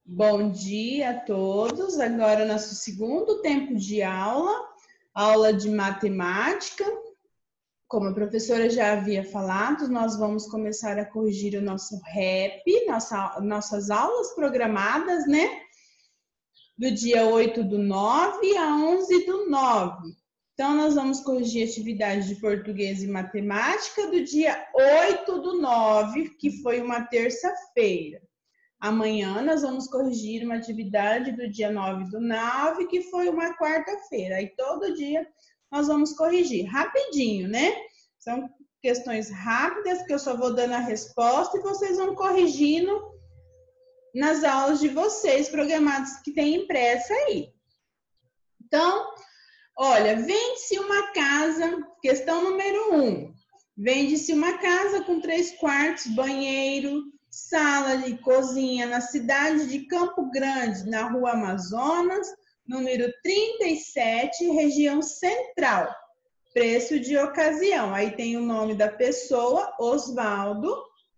Bom dia a todos. Agora nosso segundo tempo de aula de matemática. Como a professora já havia falado, nós vamos começar a corrigir o nosso REP, nossas aulas programadas, né? Do dia 8/9 a 11/9. Então, nós vamos corrigir atividade de português e matemática do dia 8/9, que foi uma terça-feira. Amanhã nós vamos corrigir uma atividade do dia 9/9, que foi uma quarta-feira. Aí todo dia nós vamos corrigir rapidinho, né? São questões rápidas que eu só vou dando a resposta e vocês vão corrigindo nas aulas de vocês programadas que tem impressa aí. Então, olha, vende-se uma casa, questão número 1. Vende-se uma casa com 3 quartos, banheiro, sala e cozinha na cidade de Campo Grande, na Rua Amazonas, número 37, região central. Preço de ocasião. Aí tem o nome da pessoa, Osvaldo,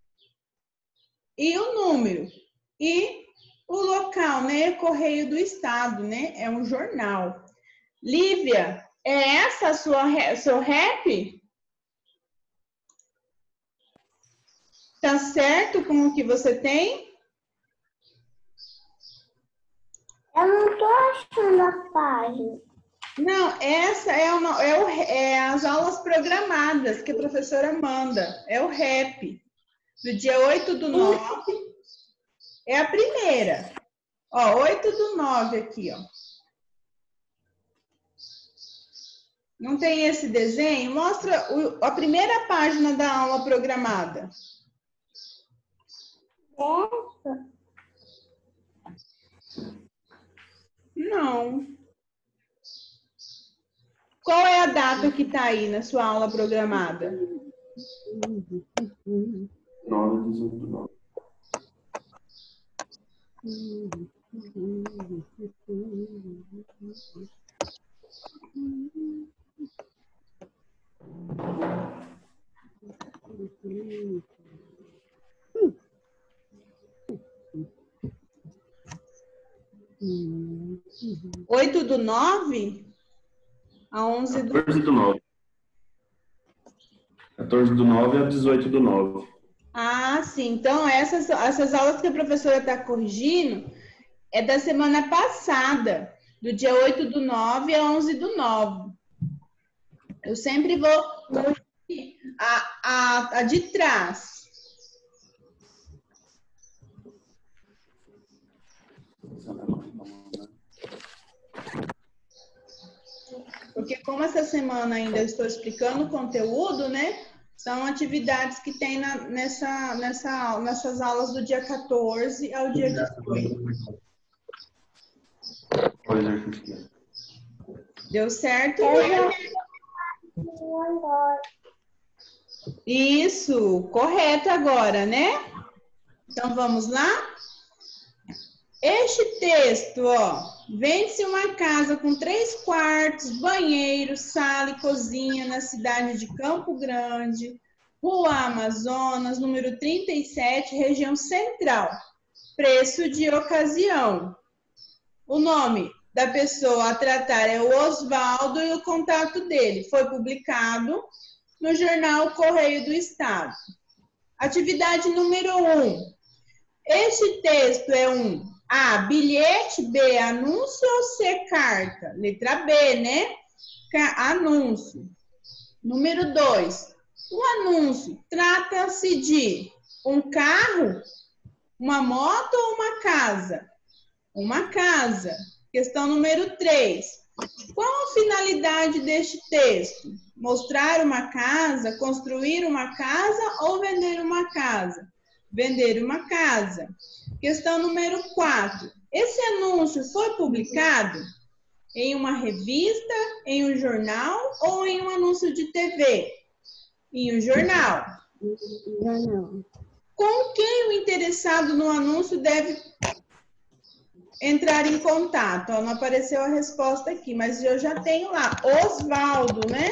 e o número. E o local, né? Correio do Estado, né? É um jornal. Lívia, é essa seu rap? Tá certo com o que você tem? Eu não tô achando a página. Não, essa é as aulas programadas que a professora manda. É o rap. Do dia 8/9. É a primeira. Ó, 8/9 aqui, ó. Não tem esse desenho? Mostra a primeira página da aula programada. Essa? Não. Qual é a data que está aí na sua aula programada? 9/18/9. 8/9 a 11/9. 14/9. 14/9 a 18/9. Ah, sim. Então, essas aulas que a professora está corrigindo é da semana passada, do dia 8/9 a 11/9. Eu sempre vou corrigir a de trás. Porque como essa semana ainda estou explicando o conteúdo, né? São atividades que tem nessas aulas do dia 14 ao dia 18. Deu certo? Isso, correto agora, né? Então vamos lá? Este texto, ó, vende-se uma casa com 3 quartos, banheiro, sala e cozinha na cidade de Campo Grande, Rua Amazonas, número 37, região central. Preço de ocasião. O nome da pessoa a tratar é o Osvaldo e o contato dele foi publicado no jornal Correio do Estado. Atividade número 1. Este texto é A, bilhete, B, anúncio ou C, carta? Letra B, né? Anúncio. Número 2. O anúncio trata-se de um carro, uma moto ou uma casa? Uma casa. Questão número 3. Qual a finalidade deste texto? Mostrar uma casa, construir uma casa ou vender uma casa? Vender uma casa. Questão número 4. Esse anúncio foi publicado em uma revista, em um jornal ou em um anúncio de TV? Em um jornal. Não. Com quem o interessado no anúncio deve entrar em contato? Ó, não apareceu a resposta aqui, mas eu já tenho lá. Osvaldo, né?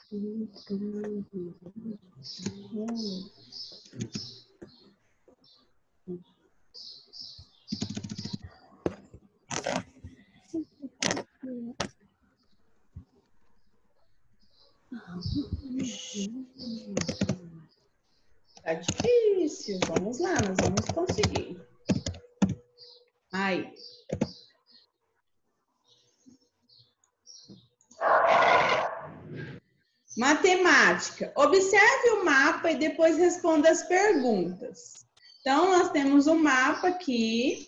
Tá difícil. Vamos lá, nós vamos conseguir. Aí. Matemática. Observe o mapa e depois responda as perguntas. Então, nós temos um mapa aqui.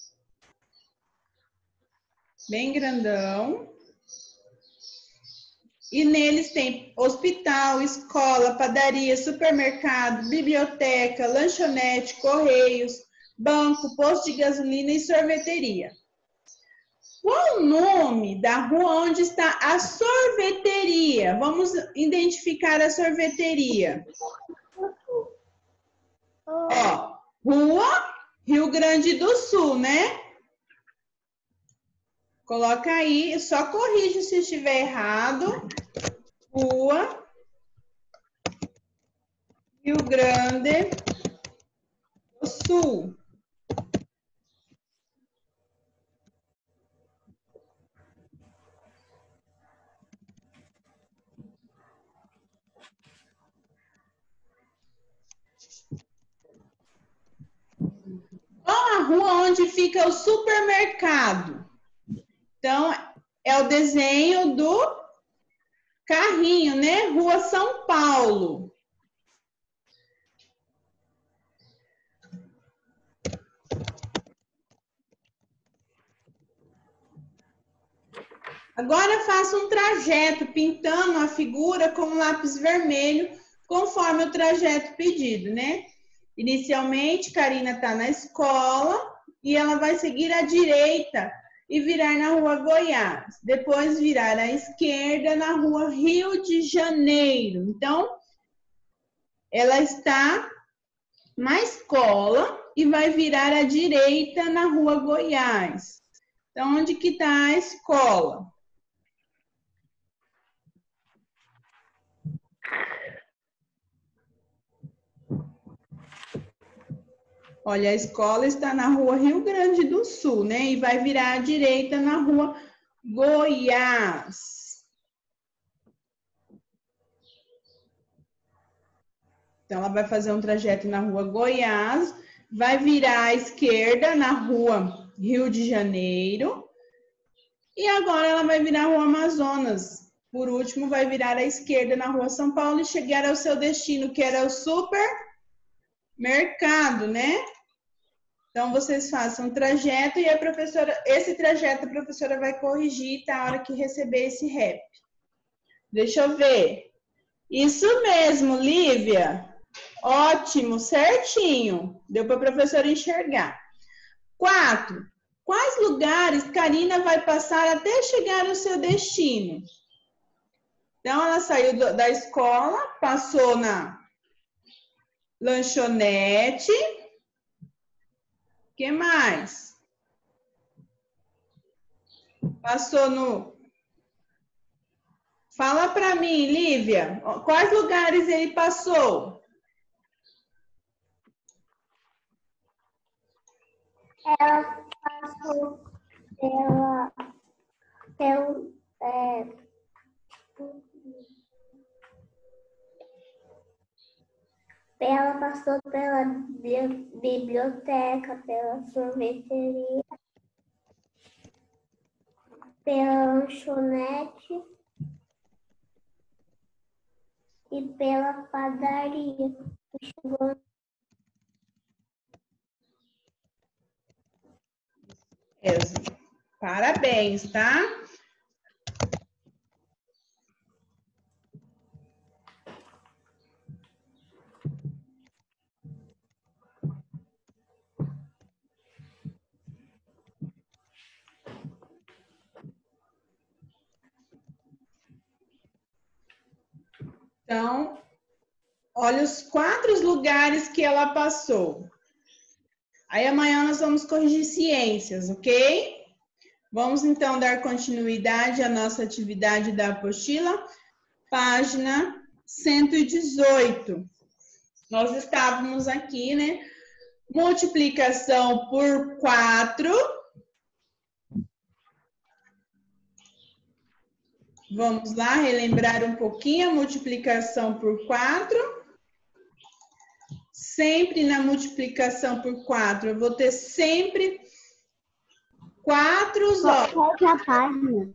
Bem grandão. E neles tem hospital, escola, padaria, supermercado, biblioteca, lanchonete, correios, banco, posto de gasolina e sorveteria. Qual o nome da rua onde está a sorveteria? Vamos identificar a sorveteria. Ó, Rua Rio Grande do Sul, né? Coloca aí, só corrige se estiver errado. Rua Rio Grande do Sul. Qual a rua onde fica o supermercado? Então, é o desenho do carrinho, né? Rua São Paulo. Agora faça um trajeto pintando a figura com um lápis vermelho, conforme o trajeto pedido, né? Inicialmente, Karina está na escola e ela vai seguir à direita e virar na Rua Goiás. Depois virar à esquerda na Rua Rio de Janeiro. Então, ela está na escola e vai virar à direita na Rua Goiás. Então, onde que está a escola? Olha, a escola está na Rua Rio Grande do Sul, né? E vai virar à direita na Rua Goiás. Então, ela vai fazer um trajeto na Rua Goiás, vai virar à esquerda na Rua Rio de Janeiro. E agora ela vai virar a Rua Amazonas. Por último, vai virar à esquerda na Rua São Paulo e chegar ao seu destino, que era o supermercado, né? Então, vocês façam um trajeto e a professora, esse trajeto a professora vai corrigir, tá? A hora que receber esse rap. Deixa eu ver. Isso mesmo, Lívia. Ótimo, certinho. Deu para a professora enxergar. 4. Quais lugares Karina vai passar até chegar ao seu destino? Então, ela saiu da escola, passou na lanchonete. O que mais? Passou no... Fala para mim, Lívia, quais lugares ele passou? Ela passou ela passou pela biblioteca, pela sorveteria, pela lanchonete e pela padaria. Parabéns, tá? Então, olha os 4 lugares que ela passou. Aí amanhã nós vamos corrigir ciências, ok? Vamos então dar continuidade à nossa atividade da apostila. página 118. Nós estávamos aqui, né? Multiplicação por 4. Vamos lá, relembrar um pouquinho a multiplicação por 4. Sempre na multiplicação por 4, eu vou ter sempre 4 Qual que é a página?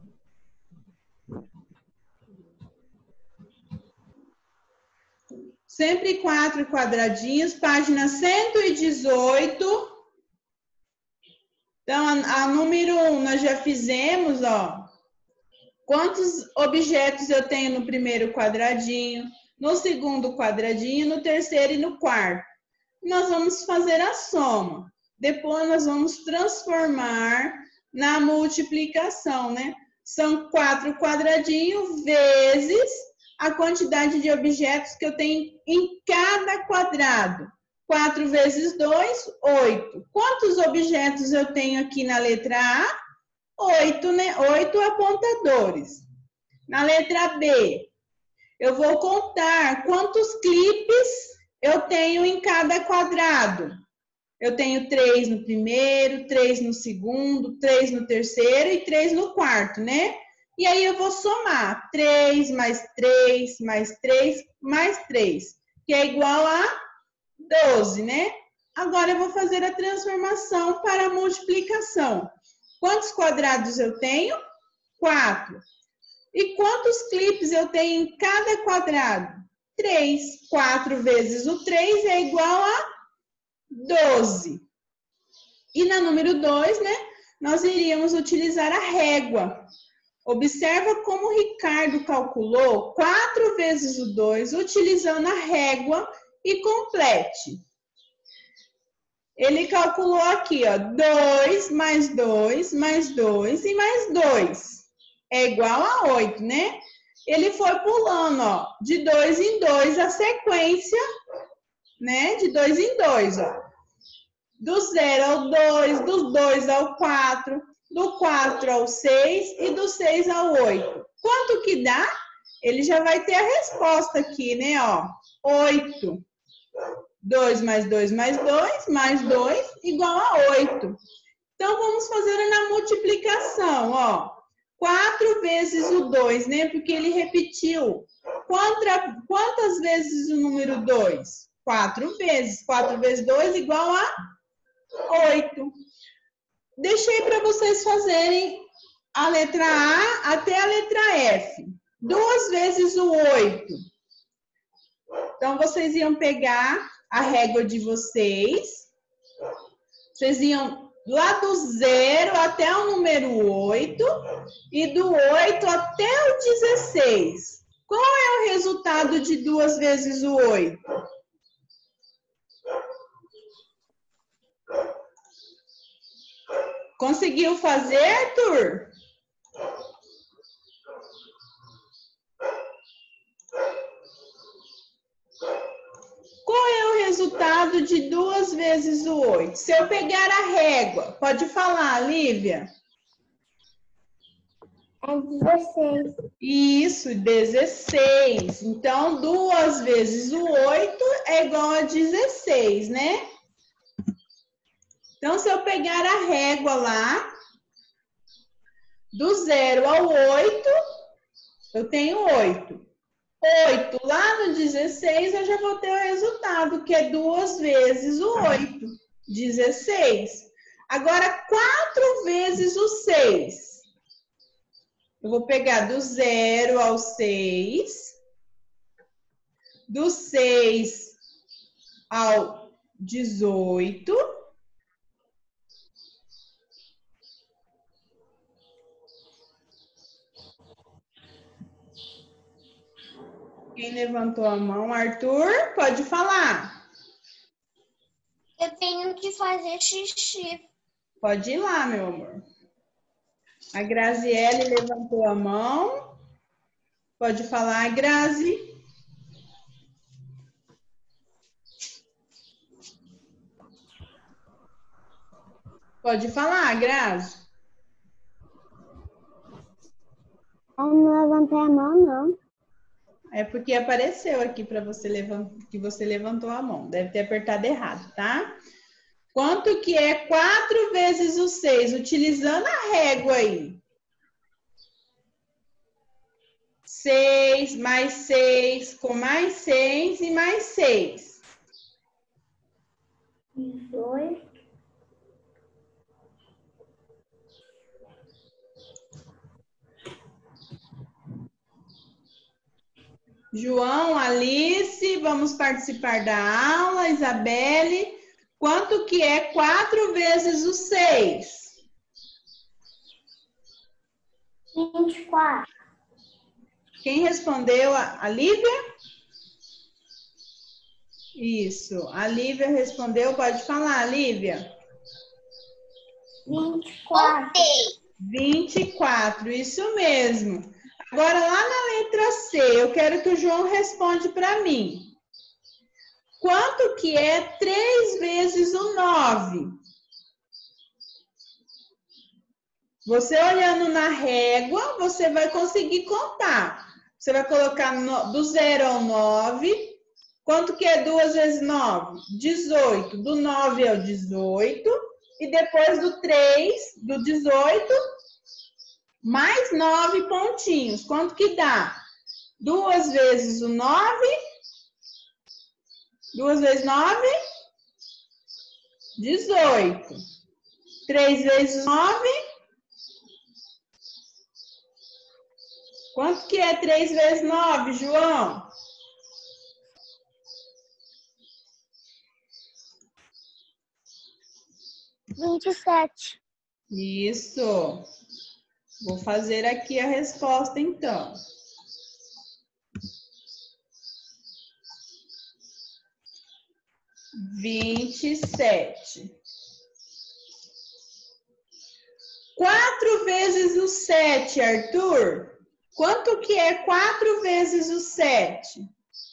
Sempre 4 quadradinhos, página 118. Então, a número 1 nós já fizemos, ó. Quantos objetos eu tenho no primeiro quadradinho, no segundo quadradinho, no terceiro e no quarto? Nós vamos fazer a soma. Depois nós vamos transformar na multiplicação, né? São 4 quadradinhos vezes a quantidade de objetos que eu tenho em cada quadrado. 4 vezes 2, 8. Quantos objetos eu tenho aqui na letra A? 8, né? 8 apontadores. Na letra B, eu vou contar quantos clipes eu tenho em cada quadrado. Eu tenho 3 no primeiro, 3 no segundo, 3 no terceiro e 3 no quarto, né? E aí eu vou somar 3 mais 3 mais 3 mais 3, que é igual a 12, né? Agora eu vou fazer a transformação para a multiplicação. Quantos quadrados eu tenho? 4. E quantos clipes eu tenho em cada quadrado? 3. 4 vezes o 3 é igual a 12. E na número 2, né? Nós iríamos utilizar a régua. Observa como o Ricardo calculou 4 vezes o 2 utilizando a régua e complete. Ele calculou aqui, ó, 2 mais 2 mais 2 e mais 2 é igual a 8, né? Ele foi pulando, ó, de 2 em 2 a sequência, né? De 2 em 2, ó. Do 0 ao 2, do 2 ao 4, do 4 ao 6 e do 6 ao 8. Quanto que dá? Ele já vai ter a resposta aqui, né, ó. 8. 2 mais 2 mais 2 igual a 8. Então, vamos fazer na multiplicação, ó. 4 vezes o 2, né? Porque ele repetiu. Quantas vezes o número 2? 4 vezes. 4 vezes 2 igual a 8. Deixei para vocês fazerem a letra A até a letra F. 2 vezes o 8. Então, vocês iam pegar a régua de vocês. Vocês iam lá do 0 até o número 8 e do 8 até o 16. Qual é o resultado de 2 vezes o 8? Conseguiu fazer, Arthur? Qual é o resultado de 2 vezes o 8? Se eu pegar a régua, pode falar, Lívia? É 16. Isso, 16. Então, 2 vezes o 8 é igual a 16, né? Então, se eu pegar a régua lá, do 0 ao 8, eu tenho 8. 8 lá no 16, eu já vou ter o resultado, que é 2 vezes o 8, 16. Agora, 4 vezes o 6. Eu vou pegar do 0 ao 6, do 6 ao 18. Quem levantou a mão? Arthur, pode falar. Eu tenho que fazer xixi. Pode ir lá, meu amor. A Graziele levantou a mão. Pode falar, Grazi. Pode falar, Grazi. Eu não levantei a mão, não. É porque apareceu aqui para você que você levantou a mão. Deve ter apertado errado, tá? Quanto que é 4 vezes o 6? Utilizando a régua aí. 6 mais 6, com mais 6 e mais 6. 18. João, Alice, vamos participar da aula. Isabelle, quanto que é 4 vezes o 6? 24. Quem respondeu? A Lívia? Isso, a Lívia respondeu. Pode falar, Lívia. 24. 24, isso mesmo. Agora, lá na letra C, eu quero que o João responda para mim. Quanto que é 3 vezes o 9? Você olhando na régua, você vai conseguir contar. Você vai colocar do 0 ao 9. Quanto que é 2 vezes 9? 18. Do 9 ao 18. E depois do 3, do 18, mais 9 pontinhos. Quanto que dá? 2 vezes o 9. 2 vezes 9? 18. 3 vezes 9? Quanto que é 3 vezes 9, João? 27. Isso. Vou fazer aqui a resposta, então. Vinte e sete. 4 vezes o 7, Arthur. Quanto que é 4 vezes o 7?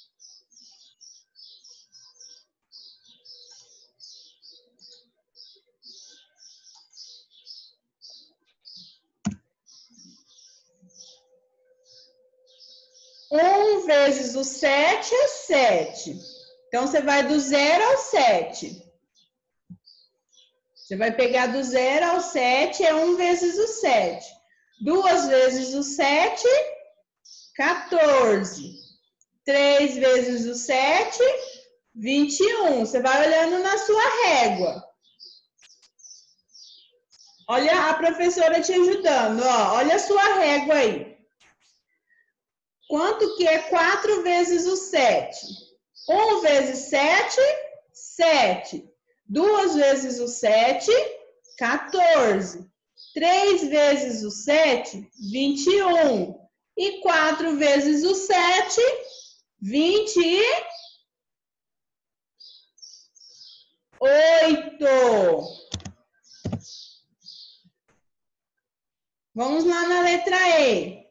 Um vezes o 7 é 7. Então, você vai do 0 ao 7. Você vai pegar do 0 ao 7, é 1 vezes o 7. 2 vezes o 7, 14. 3 vezes o 7, 21. Você vai olhando na sua régua. Olha a professora te ajudando, ó. Olha a sua régua aí. Quanto que é 4 vezes o 7? 1 vezes 7, 7. 2 vezes o 7, 14. 3 vezes o 7, 21. E 4 vezes o 7, 28. Vamos lá na letra E.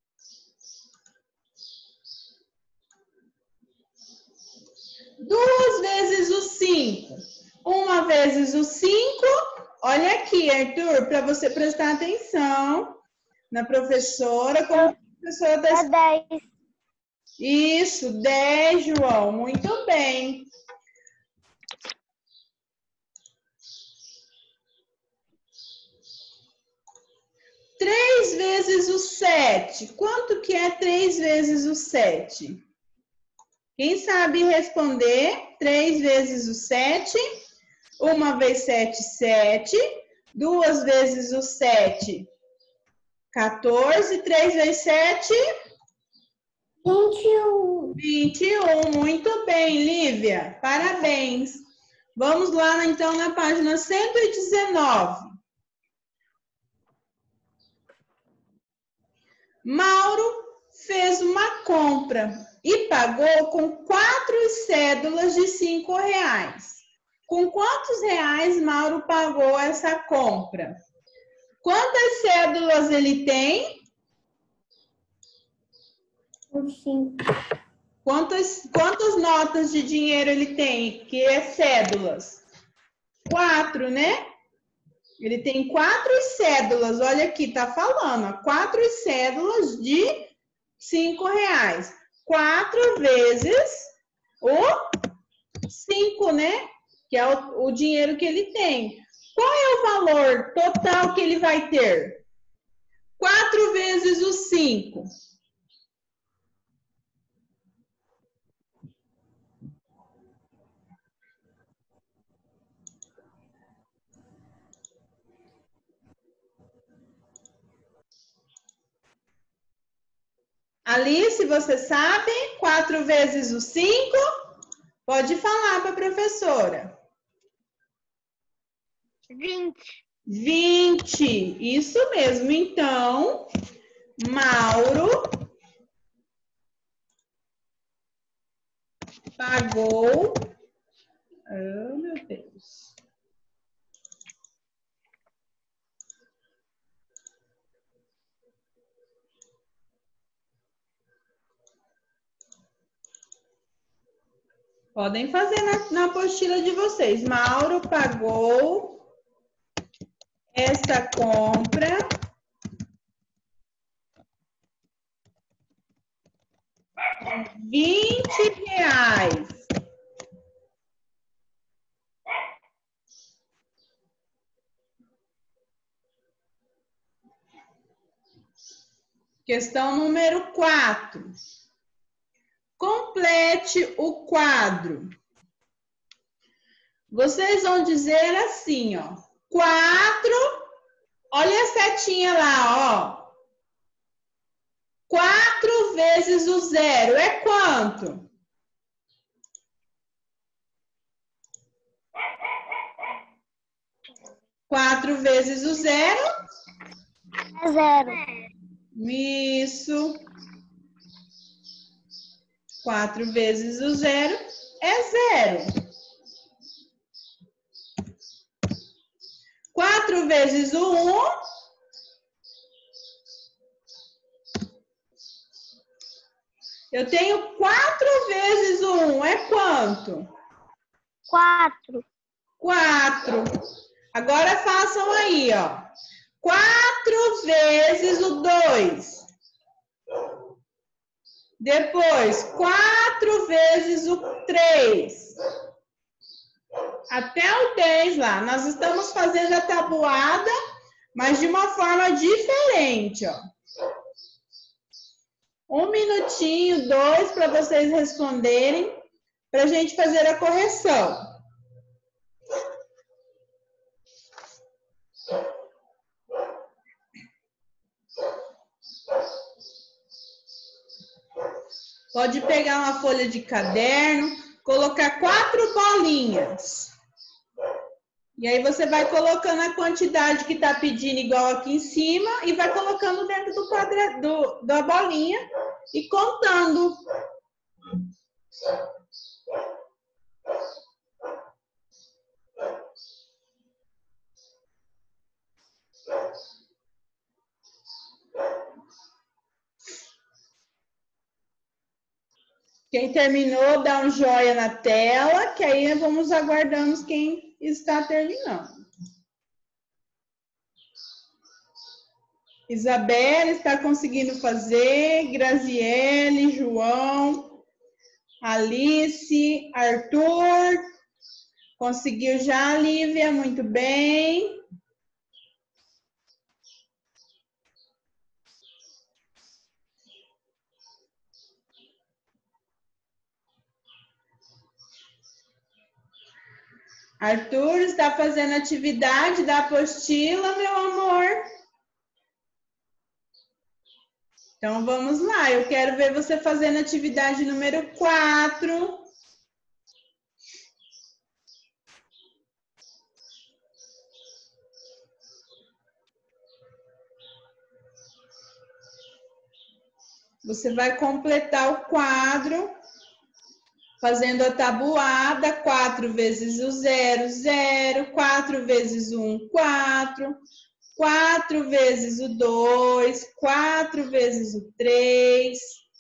2 vezes o 5. 1 vezes o 5. Olha aqui, Arthur, para você prestar atenção na professora. Como a professora está... 10. Isso, 10, João. Muito bem. Três vezes o 7. Quanto que é 3 vezes o 7? Quem sabe responder? 3 vezes o 7. 1 vezes 7, 7. 2 vezes o 7, 14. 3 vezes 7, 21. 21. Muito bem, Lívia. Parabéns. Vamos lá, então, na página 119. Mauro fez uma compra e pagou com 4 cédulas de 5 reais. Com quantos reais Mauro pagou essa compra? Quantas cédulas ele tem? 5. Quantas notas de dinheiro ele tem, que é cédulas? 4, né? Ele tem 4 cédulas, olha aqui, tá falando, 4 cédulas de 5 reais. 4 vezes o 5, né? Que é o dinheiro que ele tem. Qual é o valor total que ele vai ter? 4 vezes o 5. Alice, você sabe? 4 vezes o 5? Pode falar para a professora. 20. 20. Isso mesmo. Então, Mauro pagou. Oh, meu Deus. Podem fazer na apostila de vocês. Mauro pagou essa compra R$ 20. Questão número 4. Complete o quadro. Vocês vão dizer assim, ó. 4, olha a setinha lá, ó. 4 vezes o 0 é quanto? 4 vezes o 0? É 0. Isso. 4 vezes o 0 é 0. 4 vezes o 1? Eu tenho 4 vezes o 1. É quanto? 4. 4. Agora façam aí, ó. 4 vezes o 2. Depois, 4 vezes o 3. Até o 10 lá. Nós estamos fazendo a tabuada, mas de uma forma diferente, ó. 1 minutinho, 2, para vocês responderem, para a gente fazer a correção. Pode pegar uma folha de caderno, colocar 4 bolinhas. E aí você vai colocando a quantidade que está pedindo igual aqui em cima e vai colocando dentro do quadrado da bolinha e contando. Quem terminou, dá um joia na tela, que aí vamos aguardando quem está terminando. Isabela está conseguindo fazer, Graziele, João, Alice, Arthur, conseguiu já, Lívia, muito bem. Arthur está fazendo atividade da apostila, meu amor. Então, vamos lá. Eu quero ver você fazendo atividade número 4. Você vai completar o quadro, fazendo a tabuada, 4 vezes o 0, 0, 4 vezes o 1, 4, 4 vezes o 2, 4 vezes o 3.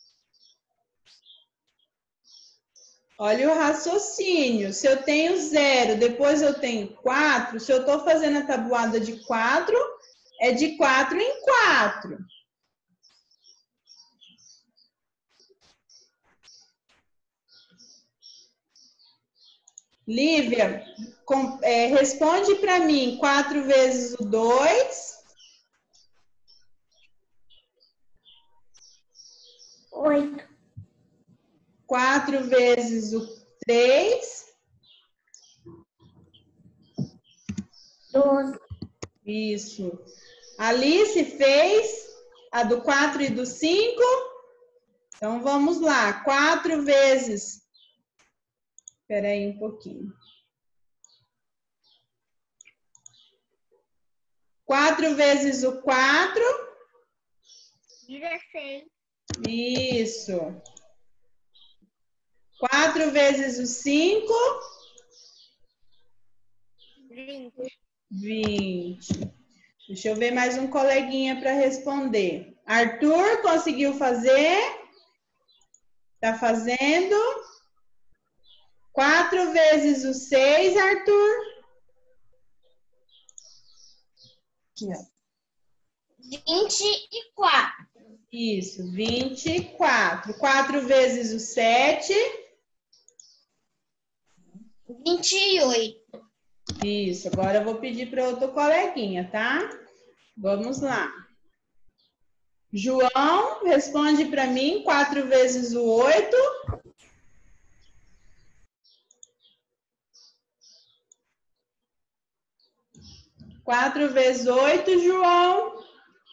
Olha o raciocínio. Se eu tenho 0, depois eu tenho 4, se eu estou fazendo a tabuada de 4, é de 4 em 4. Lívia, responde para mim 4 vezes o 2. 8. 4 vezes o 3. 12. Isso. Alice fez a do 4 e do 5. Então, vamos lá. 4 vezes... Espera aí um pouquinho. 4 vezes o 4. 16. Isso. 4 vezes o 5. 20. 20. Deixa eu ver mais um coleguinha para responder. Arthur, conseguiu fazer? Tá fazendo? 4 vezes o 6, Arthur? 24. Isso, 24. 4 vezes o 7? 28. Isso, agora eu vou pedir para outro coleguinha, tá? Vamos lá. João, responde para mim 4 vezes o 8. 4 vezes 8, João.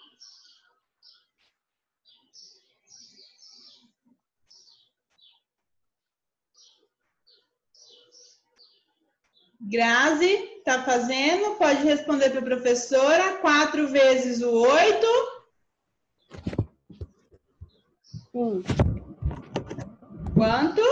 Grazi, tá fazendo? Pode responder para a professora. 4 vezes o 8. 1. Quanto?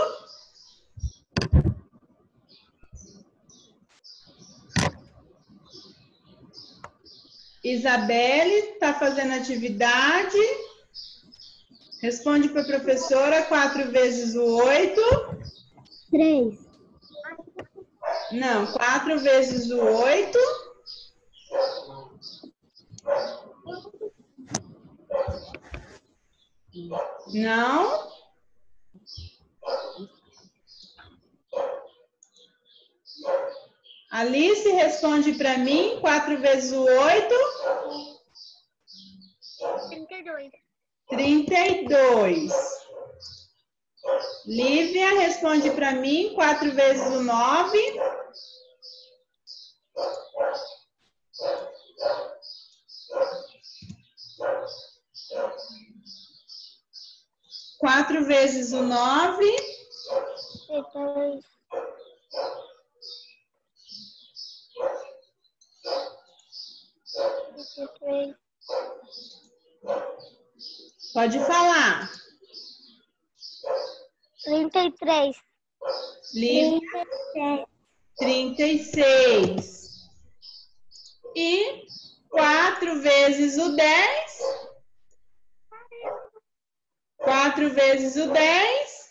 Isabelle, tá fazendo atividade. Responde para a professora. 4 vezes o 8. 3. Não, 4 vezes o 8. Não. Alice, responde para mim. 4 vezes o 8. 32. 32. Lívia, responde para mim. 4 vezes o 9. 4 vezes o 9. 32. 33. Pode falar. 33. Lívia, 36. E 4 vezes o 10. 4 vezes o 10.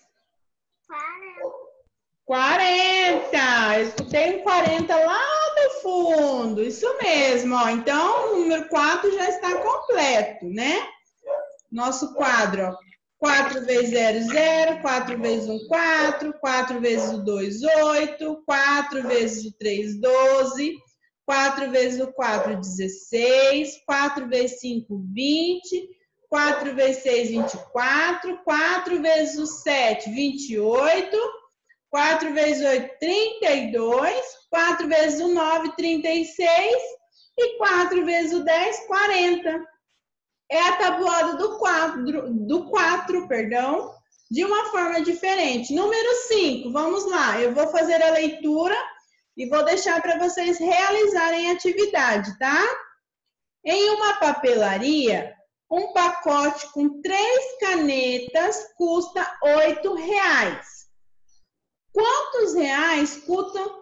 40. Eu escutei um 40 lá no fundo. Isso mesmo, ó. Então, o número 4 já está completo, né? Nosso quadro, ó. 4 vezes 0, 0. 4 vezes 1, 4. 4 vezes o 2, 8. 4 vezes o 3, 12. 4 vezes o 4, 16. 4 vezes 5, 20. 4 vezes 6, 24. 4 vezes o 7, 28. 4 vezes 8, 32. 4 vezes o 9, 36. E 4 vezes o 10, 40. É a tabuada do 4, de uma forma diferente. Número 5, vamos lá. Eu vou fazer a leitura e vou deixar para vocês realizarem a atividade, tá? Em uma papelaria, um pacote com 3 canetas custa R$8. Quantos reais custam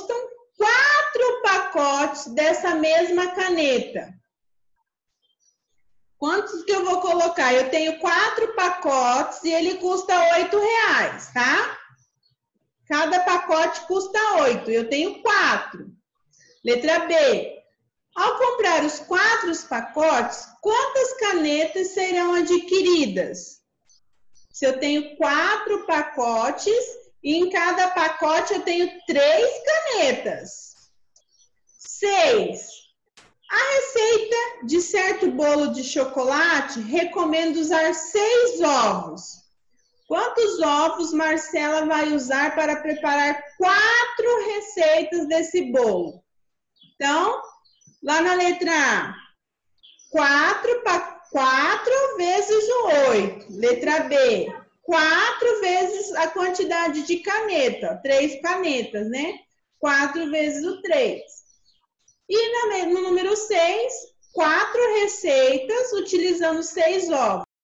4 pacotes dessa mesma caneta? Quantos que eu vou colocar? Eu tenho 4 pacotes e ele custa R$8, tá? Cada pacote custa 8. Eu tenho 4. Letra B. Ao comprar os 4 pacotes, quantas canetas serão adquiridas? Se eu tenho 4 pacotes E em cada pacote eu tenho 3 canetas. 6. A receita de certo bolo de chocolate recomenda usar 6 ovos. Quantos ovos Marcela vai usar para preparar 4 receitas desse bolo? Então, lá na letra A, 4 vezes o 8. Letra B, 4 vezes a quantidade de caneta, 3 canetas, né? 4 vezes o 3. E no número 6, 4 receitas utilizando 6 ovos.